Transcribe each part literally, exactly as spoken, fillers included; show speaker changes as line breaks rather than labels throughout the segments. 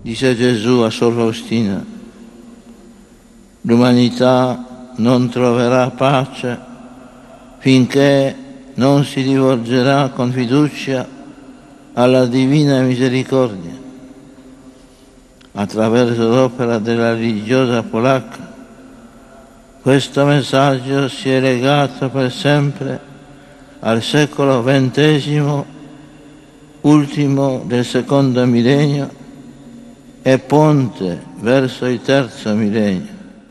Dice Gesù a Sor Faustina: l'umanità non troverà pace finché non si rivolgerà con fiducia alla divina misericordia. Attraverso l'opera della religiosa polacca, questo messaggio si è legato per sempre al secolo ventesimo, ultimo del secondo millennio, e ponte verso il terzo millennio.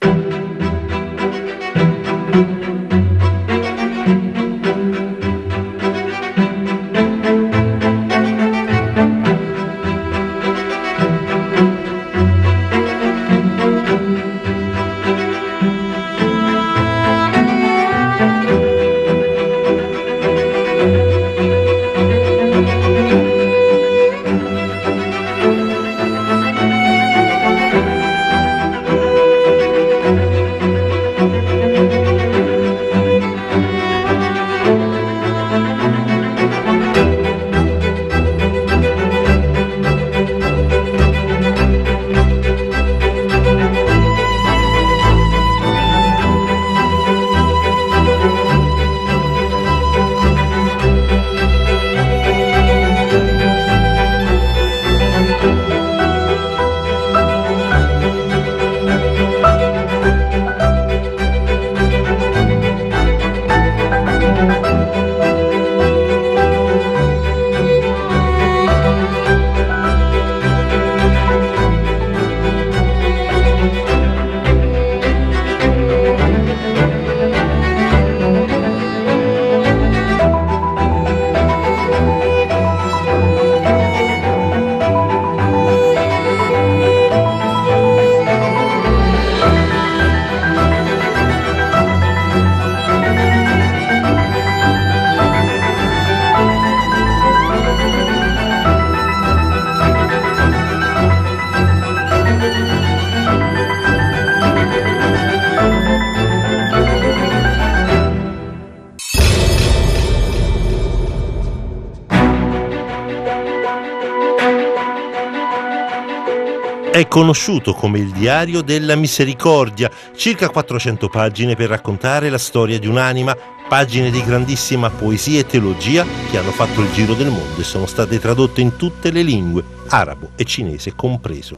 È conosciuto come il Diario della Misericordia, circa quattrocento pagine per raccontare la storia di un'anima, pagine di grandissima poesia e teologia che hanno fatto il giro del mondo e sono state tradotte in tutte le lingue, arabo e cinese compreso.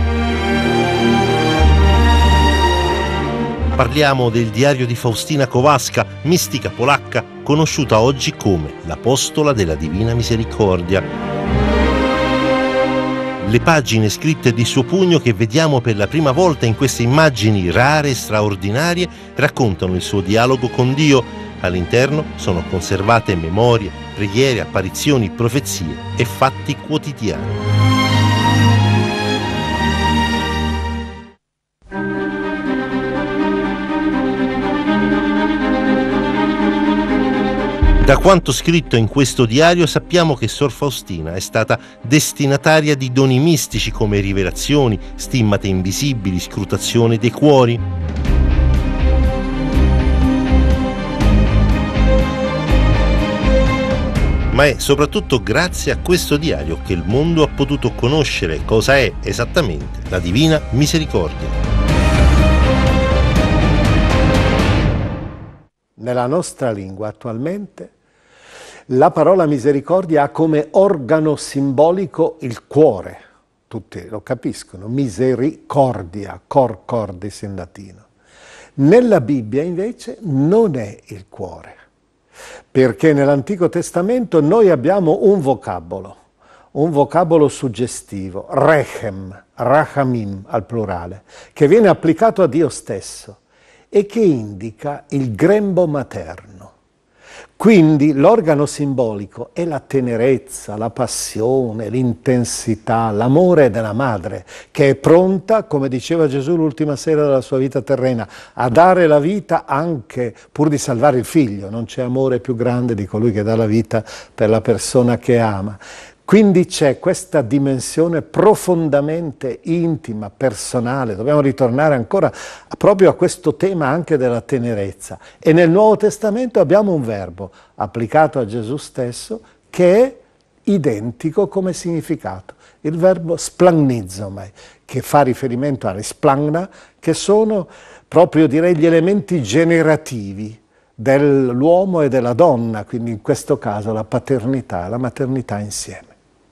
Parliamo del diario di Faustina Kowalska, mistica polacca, conosciuta oggi come l'Apostola della Divina Misericordia. Le pagine scritte di suo pugno che vediamo per la prima volta in queste immagini rare e straordinarie raccontano il suo dialogo con Dio. All'interno sono conservate memorie, preghiere, apparizioni, profezie e fatti quotidiani. Da quanto scritto in questo diario sappiamo che Sor Faustina è stata destinataria di doni mistici come rivelazioni, stimmate invisibili, scrutazione dei cuori. Ma è soprattutto grazie a questo diario che il mondo ha potuto conoscere cosa è esattamente la Divina Misericordia.
Nella nostra lingua attualmente la parola misericordia ha come organo simbolico il cuore. Tutti lo capiscono, misericordia, cor cordis in latino. Nella Bibbia invece non è il cuore, perché nell'Antico Testamento noi abbiamo un vocabolo, un vocabolo suggestivo, rechem, rachamim al plurale, che viene applicato a Dio stesso e che indica il grembo materno. Quindi l'organo simbolico è la tenerezza, la passione, l'intensità, l'amore della madre, che è pronta, come diceva Gesù l'ultima sera della sua vita terrena, a dare la vita anche pur di salvare il figlio. Non c'è amore più grande di colui che dà la vita per la persona che ama. Quindi c'è questa dimensione profondamente intima, personale. Dobbiamo ritornare ancora proprio a questo tema anche della tenerezza. E nel Nuovo Testamento abbiamo un verbo applicato a Gesù stesso che è identico come significato. il verbo splagnizzomai, che fa riferimento alle splagna, che sono proprio, direi, gli elementi generativi dell'uomo e della donna, quindi in questo caso la paternità e la maternità insieme.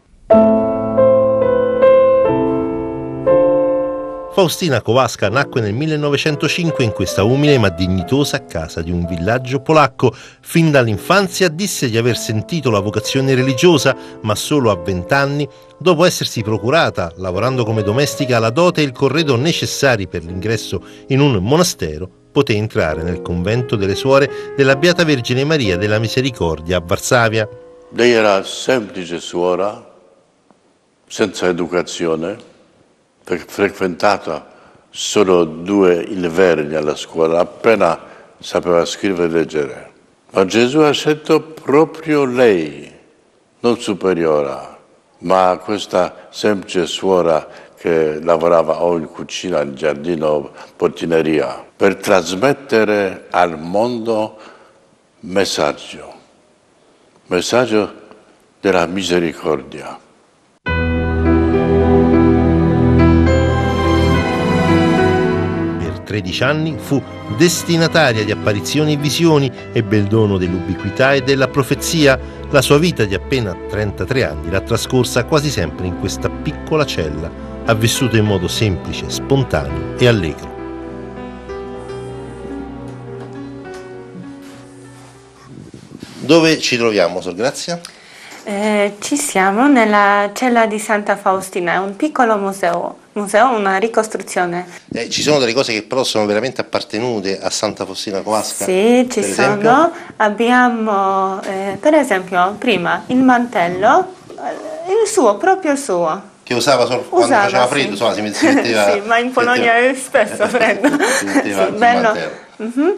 Faustina Kowalska nacque nel millenovecentocinque in questa umile ma dignitosa casa di un villaggio polacco. Fin dall'infanzia disse di aver sentito la vocazione religiosa, ma solo a vent'anni, dopo essersi procurata, lavorando come domestica, la dote e il corredo necessari per l'ingresso in un monastero, poté entrare nel convento delle suore della Beata Vergine Maria della Misericordia a Varsavia.
Lei era semplice suora, senza educazione, frequentata solo due inverni alla scuola, appena sapeva scrivere e leggere. Ma Gesù ha scelto proprio lei, non superiora, ma questa semplice suora che lavorava o in cucina, in giardino, portineria, per trasmettere al mondo messaggio, messaggio della misericordia.
tredici anni fu destinataria di apparizioni e visioni, ebbe il dono dell'ubiquità e della profezia. La sua vita di appena trentatré anni l'ha trascorsa quasi sempre in questa piccola cella. Ha vissuto in modo semplice, spontaneo e allegro. Dove ci troviamo, Sor Grazia?
Eh, ci siamo nella cella di Santa Faustina, è un piccolo museo, museo una ricostruzione.
Eh, ci sono delle cose che però sono veramente appartenute a Santa Faustina Kowalska?
Sì, ci sono. Abbiamo, eh, per esempio, prima il mantello, il suo, proprio il suo.
Che usava solo quando
usava,
faceva
sì.
freddo, insomma, si metteva...
Sì, ma in Polonia è spesso freddo.
Si metteva
sì,
il
bello.
mantello.
Mm-hmm.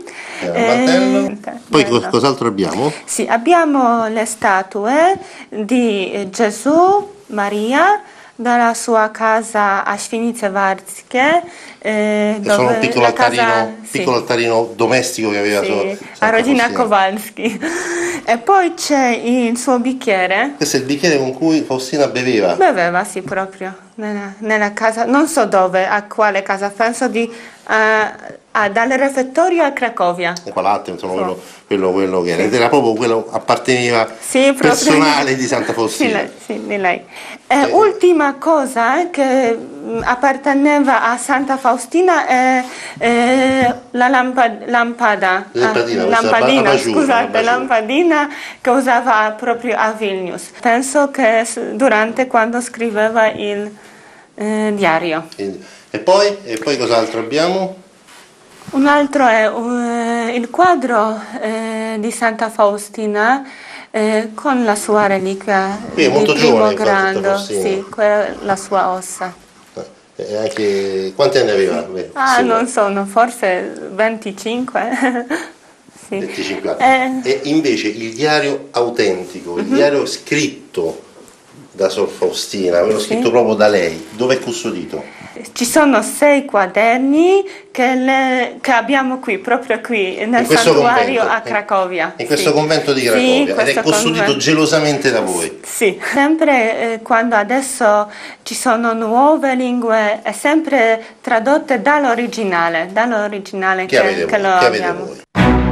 Eh, Poi
bello.
cos'altro abbiamo?
Sì, abbiamo le statue di Gesù, Maria, dalla sua casa a Świnice-Warskie, eh,
Che sono un piccolo altarino,
casa,
piccolo
sì.
altarino domestico che aveva
sì,
sua,
a Rodzina
Faustina.
Kowalski. E poi c'è il suo bicchiere.
Questo è il bicchiere con cui Faustina beveva.
Beveva, sì, proprio, nella, nella casa, non so dove, a quale casa, penso di, uh, uh, dal refettorio a Cracovia.
Qua latte, insomma,
So.
quello, quello, quello che era. Ed era proprio quello apparteneva
Sì,
personale di Santa Faustina.
Sì, lei, sì, di lei. E eh, ultima cosa che mh, apparteneva a Santa Faustina è eh, la lampa, lampada,
Lampadina,
ah,
questa
lampadina,
abajur,
scusate,
abajur.
lampadina che usava proprio a Vilnius. Penso che s- durante quando scriveva il eh, diario.
E, e poi, e poi cos'altro abbiamo?
Un altro è uh, il quadro eh, di Santa Faustina eh, con la sua reliquia
Qui è
di
molto
primo
giovane, infatti, Santa
grado,
Faustina.
sì, que- la sua ossa.
E anche, quanti anni aveva? Beh,
Ah,
sì,
non so, no, forse venticinque. Sì.
venticinque anni.
Eh,
E invece il diario autentico, il diario scritto da Sor Faustina, quello scritto
Sì.
proprio da lei, dove è custodito?
Ci sono sei quaderni che, le- che abbiamo qui, proprio qui, nel
In questo
santuario
convento,
a Cracovia.
In questo
Sì.
convento di
Sì,
Cracovia, ed è
questo
custodito
convento.
gelosamente da voi.
Sì, sempre eh, quando adesso ci sono nuove lingue, è sempre tradotte dall'originale, dall'originale
Che
che,
avete
che
voi?
lo
Che avete
abbiamo.
voi?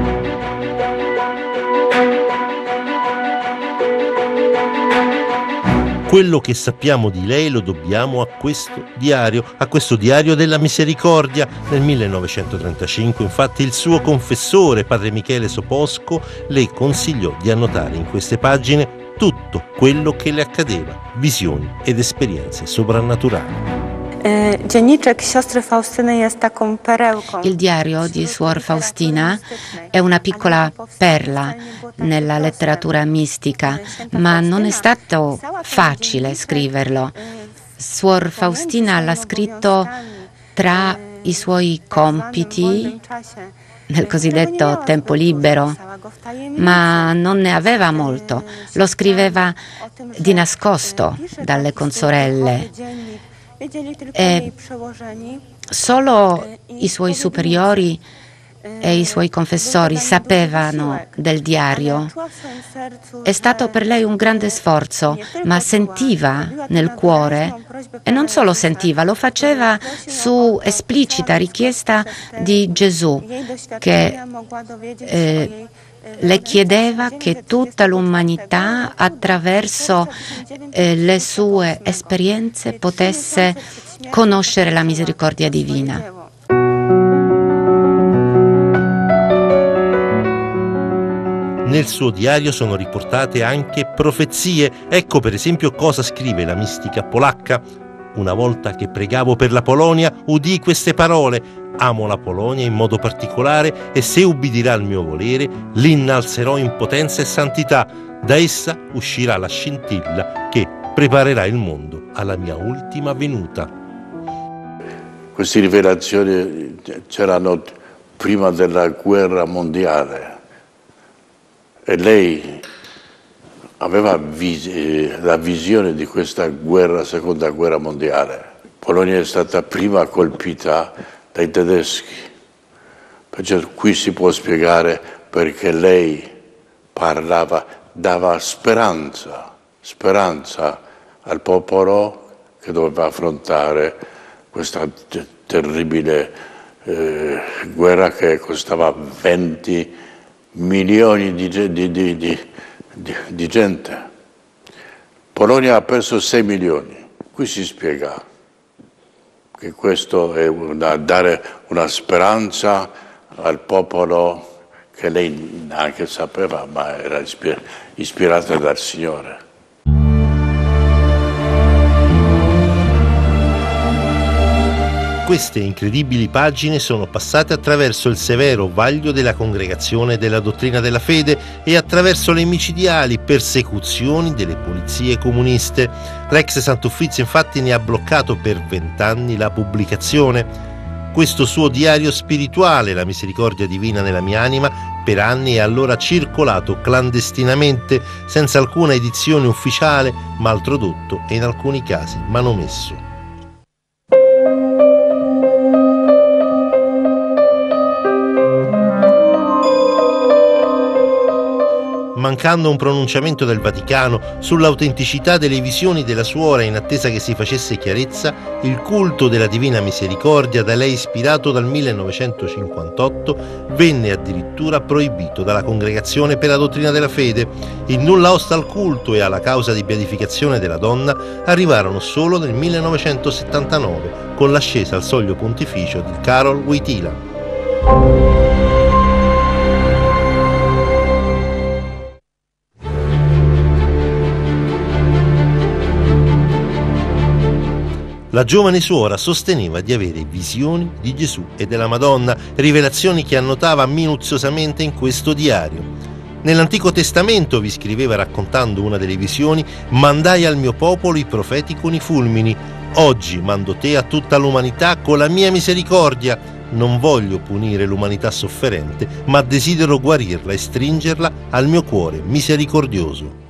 Quello che sappiamo di lei lo dobbiamo a questo diario, a questo diario della misericordia. Nel millenovecentotrentacinque, infatti, il suo confessore, padre Michele Soposco, le consigliò di annotare in queste pagine tutto quello che le accadeva, visioni ed esperienze soprannaturali.
Eh, Dzienniczek siostry Faustyny jest taką perełką.
Il diario di Suor Faustina è una piccola perla nella letteratura mistica, ma non è stato facile scriverlo. Suor Faustina l'ha scritto tra i suoi compiti nel cosiddetto tempo libero, ma non ne aveva molto. Lo scriveva di nascosto dalle consorelle. E solo i suoi superiori e i suoi confessori sapevano del diario. È stato per lei un grande sforzo, ma sentiva nel cuore, e non solo sentiva, lo faceva su esplicita richiesta di Gesù, che eh, le chiedeva che tutta l'umanità attraverso eh, le sue esperienze potesse conoscere la misericordia divina.
Nel suo diario sono riportate anche profezie. Ecco per esempio cosa scrive la mistica polacca. Una volta che pregavo per la Polonia, udii queste parole: amo la Polonia in modo particolare e se ubbidirà al mio volere, l'innalzerò in potenza e santità. Da essa uscirà la scintilla che preparerà il mondo alla mia ultima venuta.
Queste rivelazioni c'erano prima della guerra mondiale. E lei aveva vis- la visione di questa guerra, seconda guerra mondiale. Polonia è stata prima colpita dai tedeschi. Perciò qui si può spiegare perché lei parlava, dava speranza, speranza al popolo che doveva affrontare questa t- terribile eh, guerra che costava venti milioni di, di, di, di, di gente. Polonia ha perso sei milioni. Qui si spiega che questo è una, dare una speranza al popolo che lei neanche sapeva, ma era ispir- ispirata dal Signore.
Queste incredibili pagine sono passate attraverso il severo vaglio della Congregazione della Dottrina della Fede e attraverso le micidiali persecuzioni delle polizie comuniste. L'ex Sant'Uffizio infatti ne ha bloccato per vent'anni la pubblicazione. Questo suo diario spirituale, La misericordia divina nella mia anima, per anni è allora circolato clandestinamente, senza alcuna edizione ufficiale, mal tradotto e in alcuni casi manomesso. Mancando un pronunciamento del Vaticano sull'autenticità delle visioni della suora in attesa che si facesse chiarezza, il culto della Divina Misericordia, da lei ispirato dal millenovecentocinquantotto, venne addirittura proibito dalla Congregazione per la Dottrina della Fede. Il nulla osta al culto e alla causa di beatificazione della donna arrivarono solo nel millenovecentosettantanove con l'ascesa al soglio pontificio di Karol Wojtyła. La giovane suora sosteneva di avere visioni di Gesù e della Madonna, rivelazioni che annotava minuziosamente in questo diario. Nell'Antico Testamento, vi scriveva raccontando una delle visioni, mandai al mio popolo i profeti con i fulmini. Oggi mando te a tutta l'umanità con la mia misericordia. Non voglio punire l'umanità sofferente, ma desidero guarirla e stringerla al mio cuore misericordioso.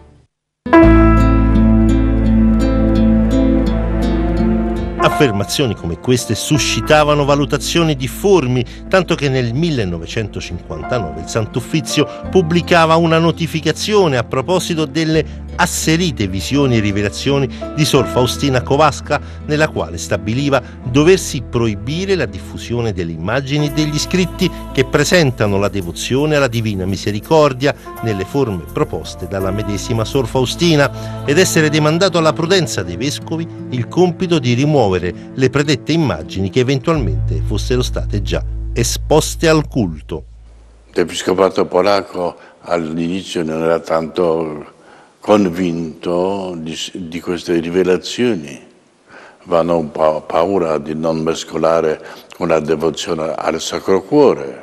Affermazioni come queste suscitavano valutazioni difformi, tanto che nel millenovecentocinquantanove il Sant'Uffizio pubblicava una notificazione a proposito delle asserite visioni e rivelazioni di Sor Faustina Kowalska, nella quale stabiliva doversi proibire la diffusione delle immagini e degli scritti che presentano la devozione alla Divina Misericordia nelle forme proposte dalla medesima Sor Faustina, ed essere demandato alla prudenza dei vescovi il compito di rimuovere le predette immagini che eventualmente fossero state già esposte al culto.
L'Episcopato polacco all'inizio non era tanto convinto di, di queste rivelazioni, avevano un po' paura di non mescolare una devozione al Sacro Cuore,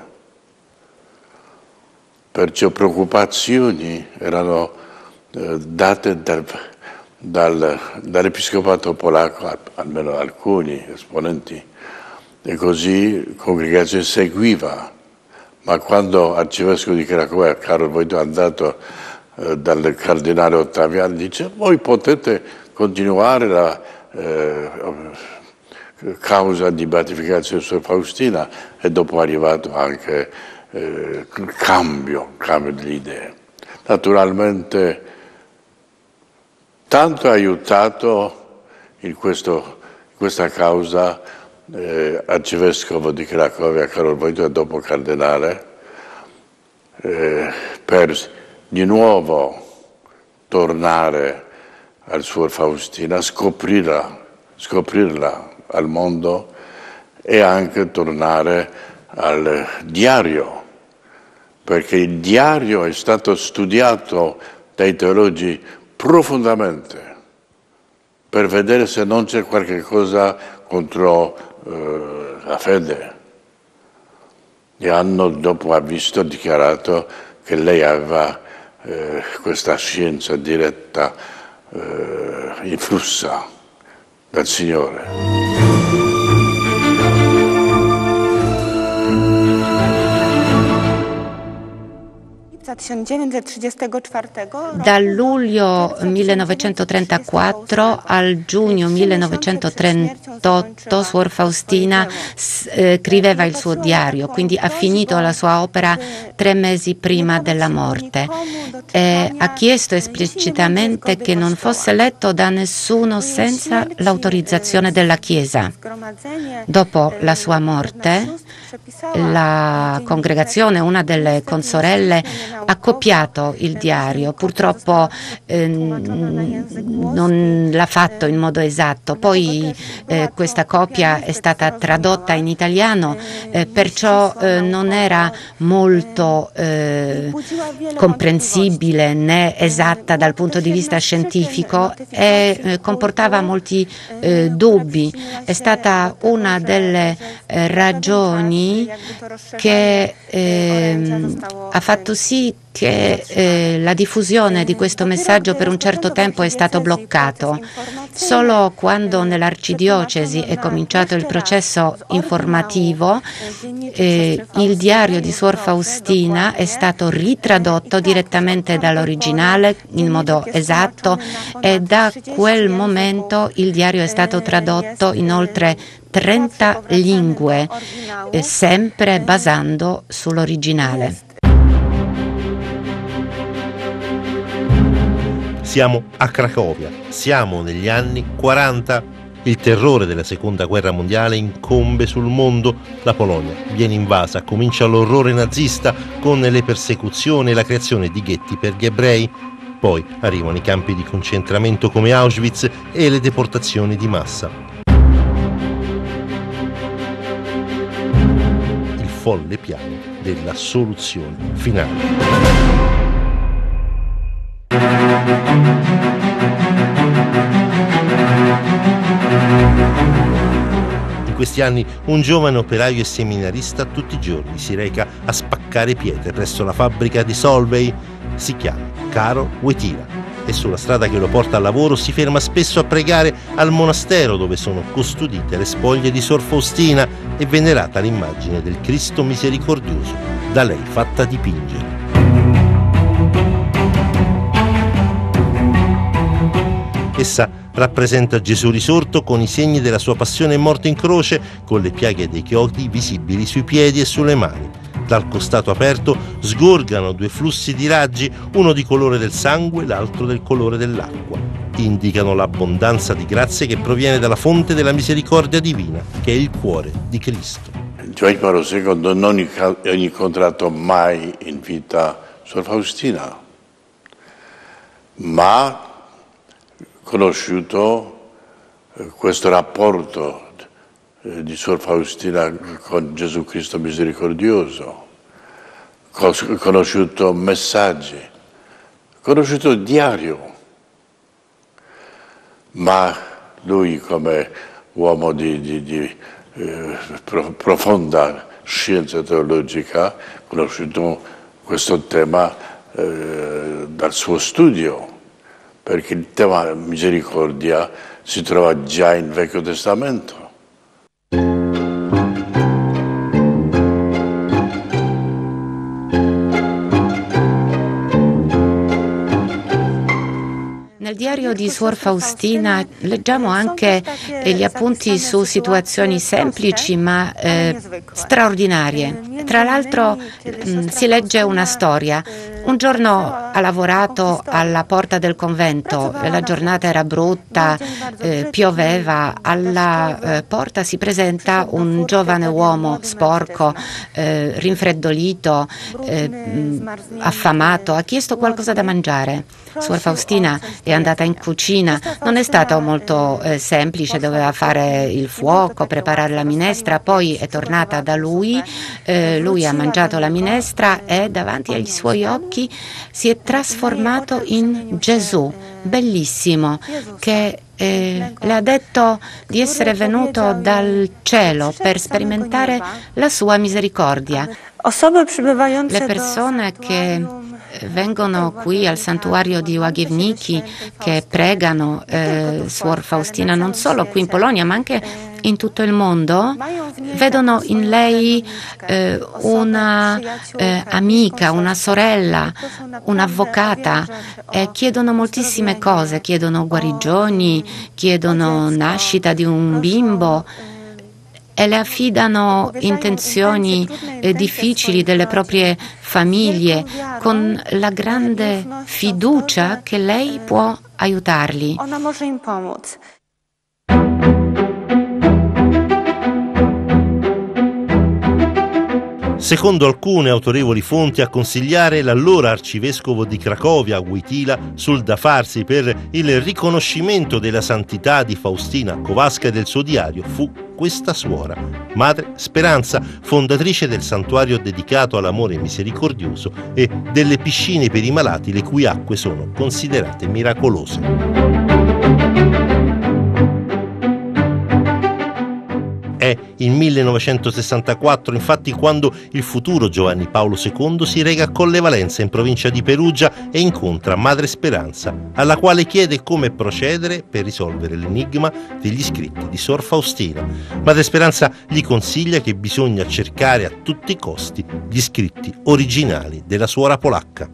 perciò preoccupazioni erano eh, date dal, dal, dall'Episcopato polacco, almeno alcuni esponenti, e così la congregazione seguiva. Ma quando Arcivescovo di Cracovia, Karol Wojtyła, è andato eh, dal cardinale Ottaviani, dice: voi potete continuare la, eh, causa di beatificazione di Suor Faustina e dopo è arrivato anche eh, il cambio, cambio delle idee. Naturalmente tanto ha aiutato in, questo, in questa causa eh, arcivescovo di Cracovia Karol Wojtyła, dopo cardinale, eh, per di nuovo tornare al Suor Faustina, scoprirla, scoprirla al mondo e anche tornare al diario, perché il diario è stato studiato dai teologi profondamente per vedere se non c'è qualche cosa contro eh, la fede. E hanno dopo ha visto, dichiarato che lei aveva eh, questa scienza diretta, eh, influssa dal Signore.
Dal luglio millenovecentotrentaquattro al giugno millenovecentotrentotto Suor Faustina eh, scriveva il suo diario, quindi ha finito la sua opera tre mesi prima della morte. E ha chiesto esplicitamente che non fosse letto da nessuno senza l'autorizzazione della Chiesa. Dopo la sua morte, la congregazione, una delle consorelle, ha copiato il diario, purtroppo eh, non l'ha fatto in modo esatto, poi eh, questa copia è stata tradotta in italiano, eh, perciò eh, non era molto eh, comprensibile né esatta dal punto di vista scientifico e eh, comportava molti eh, dubbi. È stata una delle eh, ragioni che eh, ha fatto sì che eh, la diffusione di questo messaggio per un certo tempo è stato bloccato. Solo quando nell'arcidiocesi è cominciato il processo informativo, eh, il diario di Suor Faustina è stato ritradotto direttamente dall'originale in modo esatto e da quel momento il diario è stato tradotto in oltre trenta lingue, eh, sempre basando sull'originale.
Siamo a Cracovia, siamo negli anni quaranta. Il terrore della seconda guerra mondiale incombe sul mondo, la Polonia viene invasa, comincia l'orrore nazista con le persecuzioni e la creazione di ghetti per gli ebrei. Poi arrivano i campi di concentramento come Auschwitz e le deportazioni di massa. Il folle piano della soluzione finale. In questi anni un giovane operaio e seminarista tutti i giorni si reca a spaccare pietre presso la fabbrica di Solvay. Si chiama Karol Wojtyła e sulla strada che lo porta al lavoro si ferma spesso a pregare al monastero dove sono custodite le spoglie di Suor Faustina e venerata l'immagine del Cristo misericordioso da lei fatta dipingere. Essa rappresenta Gesù risorto con i segni della sua passione e morte in croce, con le piaghe dei chiodi visibili sui piedi e sulle mani. Dal costato aperto sgorgano due flussi di raggi, uno di colore del sangue, l'altro del colore dell'acqua. Indicano l'abbondanza di grazie che proviene dalla fonte della misericordia divina, che è il cuore di Cristo.
Giovanni Paolo secondo non ha incontrato mai in vita Suor Faustina, ma conosciuto questo rapporto di Suor Faustina con Gesù Cristo misericordioso, conosciuto messaggi, conosciuto il diario, ma lui come uomo di, di, di eh, profonda scienza teologica ha conosciuto questo tema eh, dal suo studio, perché il tema misericordia si trova già in Vecchio Testamento.
Nel diario di Suor Faustina leggiamo anche gli appunti su situazioni semplici ma eh, straordinarie. Tra l'altro mh, si legge una storia. Un giorno ha lavorato alla porta del convento, la giornata era brutta, eh, pioveva, alla eh, porta si presenta un giovane uomo sporco, eh, rinfreddolito, eh, mh, affamato, ha chiesto qualcosa da mangiare. Suor Faustina è andata in cucina, non è stato molto eh, semplice, doveva fare il fuoco, preparare la minestra, poi è tornata da lui, eh, lui ha mangiato la minestra e davanti agli suoi occhi si è trasformato in Gesù, bellissimo, che eh, le ha detto di essere venuto dal cielo per sperimentare la sua misericordia. Le persone che vengono qui al santuario di Łagiewnicki, che pregano eh, Suor Faustina non solo qui in Polonia ma anche in tutto il mondo, vedono in lei eh, una eh, amica, una sorella, un'avvocata e chiedono moltissime cose, chiedono guarigioni, chiedono nascita di un bimbo e le affidano intenzioni eh, difficili delle proprie famiglie con la grande fiducia che lei può aiutarli.
Secondo alcune autorevoli fonti a consigliare l'allora arcivescovo di Cracovia, Wojtyła, sul da farsi per il riconoscimento della santità di Faustina Kowalska e del suo diario fu questa suora, Madre Speranza, fondatrice del santuario dedicato all'amore misericordioso e delle piscine per i malati le cui acque sono considerate miracolose. È il millenovecentosessantaquattro, infatti, quando il futuro Giovanni Paolo secondo si reca a Colle Valenza in provincia di Perugia e incontra Madre Speranza, alla quale chiede come procedere per risolvere l'enigma degli scritti di Sor Faustina. Madre Speranza gli consiglia che bisogna cercare a tutti i costi gli scritti originali della suora polacca.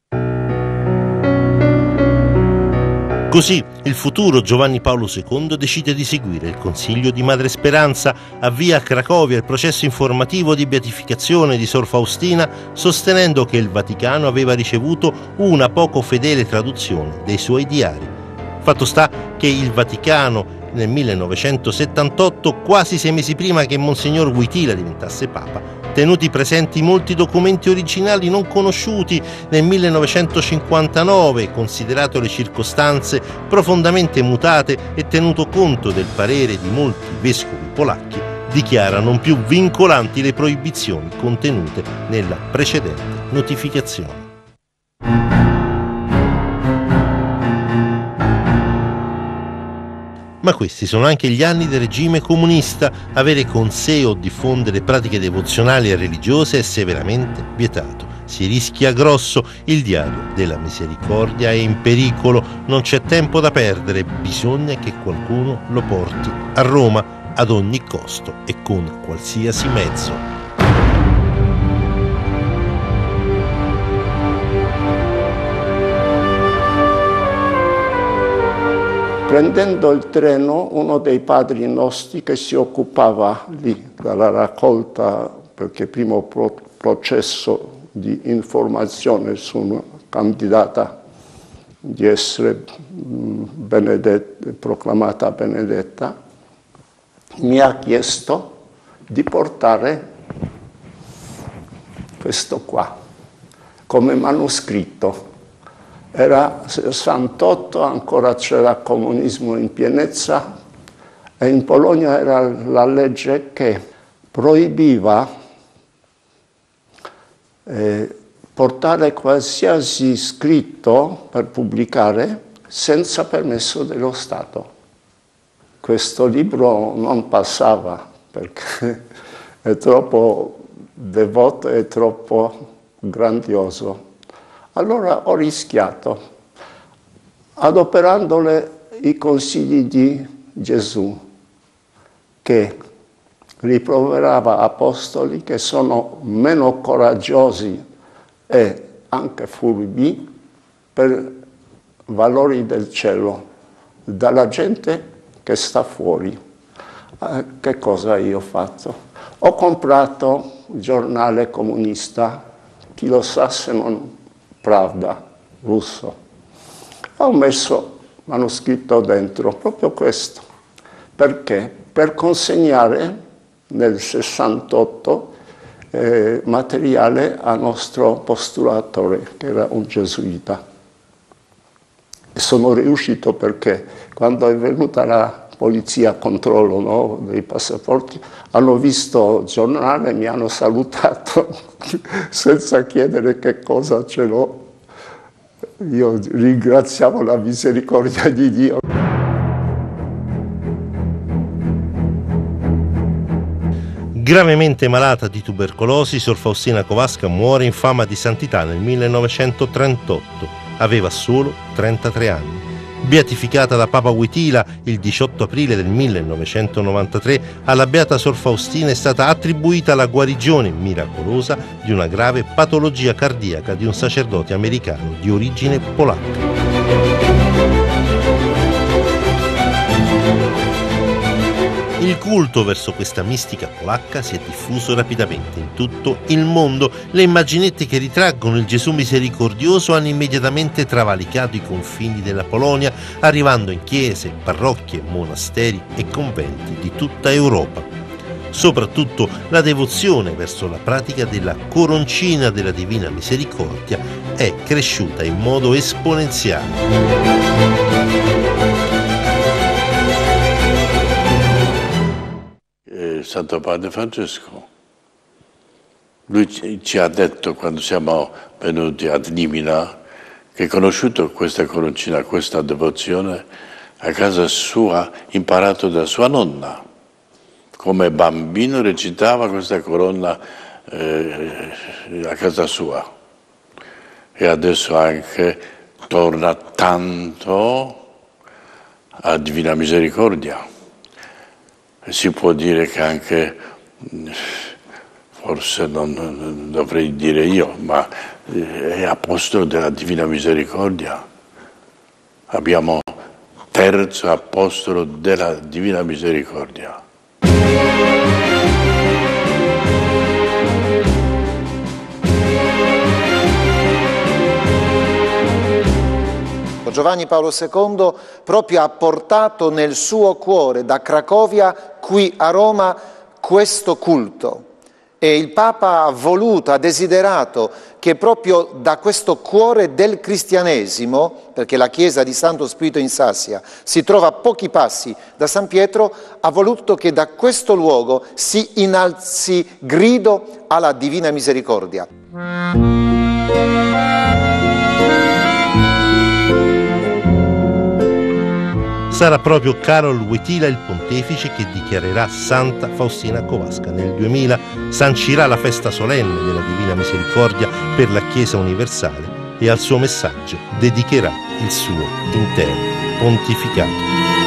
Così il futuro Giovanni Paolo secondo decide di seguire il consiglio di Madre Speranza, avvia a Cracovia il processo informativo di beatificazione di Sor Faustina, sostenendo che il Vaticano aveva ricevuto una poco fedele traduzione dei suoi diari. Fatto sta che il Vaticano nel millenovecentosettantotto, quasi sei mesi prima che Monsignor Wojtyła diventasse Papa, tenuti presenti molti documenti originali non conosciuti nel millenovecentocinquantanove, considerato le circostanze profondamente mutate e tenuto conto del parere di molti vescovi polacchi, dichiara non più vincolanti le proibizioni contenute nella precedente notificazione. Ma questi sono anche gli anni del regime comunista. Avere con sé o diffondere pratiche devozionali e religiose è severamente vietato. Si rischia grosso, il diario della misericordia è in pericolo, non c'è tempo da perdere, bisogna che qualcuno lo porti a Roma ad ogni costo e con qualsiasi mezzo.
Prendendo il treno, uno dei padri nostri che si occupava lì della raccolta, perché primo pro- processo di informazione su una candidata di essere benedetta, proclamata benedetta, mi ha chiesto di portare questo qua come manoscritto. Era sessantotto, ancora c'era comunismo in pienezza e in Polonia era la legge che proibiva eh, portare qualsiasi scritto per pubblicare senza permesso dello Stato. Questo libro non passava perché è troppo devoto e troppo grandioso. Allora ho rischiato, adoperando le, i consigli di Gesù, che riproverava apostoli che sono meno coraggiosi e anche furbi per valori del cielo dalla gente che sta fuori. Eh, che cosa io ho fatto? Ho comprato il giornale comunista, chi lo sa se non Pravda, russo. Ho messo manoscritto dentro, proprio questo. Perché? Per consegnare nel sessantotto eh, materiale al nostro postulatore, che era un gesuita. E sono riuscito perché quando è venuta la polizia a controllo, no, dei passaporti, hanno visto il giornale e mi hanno salutato senza chiedere che cosa ce l'ho. Io ringraziavo la misericordia di Dio.
Gravemente malata di tubercolosi, Sor Faustina Kowalska muore in fama di santità nel millenovecentotrentotto. Aveva solo trentatré anni. Beatificata da Papa Wojtyla il diciotto aprile del millenovecentonovantatré, alla Beata Sor Faustina è stata attribuita la guarigione miracolosa di una grave patologia cardiaca di un sacerdote americano di origine polacca. Il culto verso questa mistica polacca si è diffuso rapidamente in tutto il mondo. Le immaginette che ritraggono il Gesù misericordioso hanno immediatamente travalicato i confini della Polonia, arrivando in chiese, parrocchie, monasteri e conventi di tutta Europa. Soprattutto la devozione verso la pratica della coroncina della Divina Misericordia è cresciuta in modo esponenziale.
Santo Padre Francesco, lui ci ha detto quando siamo venuti ad Limina che conosciuto questa coroncina, questa devozione a casa sua, imparato da sua nonna. Come bambino recitava questa corona eh, a casa sua e adesso anche torna tanto a Divina Misericordia. Si può dire che anche, forse non, non dovrei dire io, ma è apostolo della Divina Misericordia. Abbiamo terzo apostolo della Divina Misericordia.
Giovanni Paolo secondo proprio ha portato nel suo cuore da Cracovia qui a Roma questo culto e il Papa ha voluto, ha desiderato che proprio da questo cuore del cristianesimo, perché la chiesa di Santo Spirito in Sassia si trova a pochi passi da San Pietro, ha voluto che da questo luogo si innalzi grido alla Divina Misericordia.
Sarà proprio Karol Wojtyla il pontefice che dichiarerà Santa Faustina Kowalska. Nel duemila sancirà la festa solenne della Divina Misericordia per la Chiesa universale e al suo messaggio dedicherà il suo intero pontificato.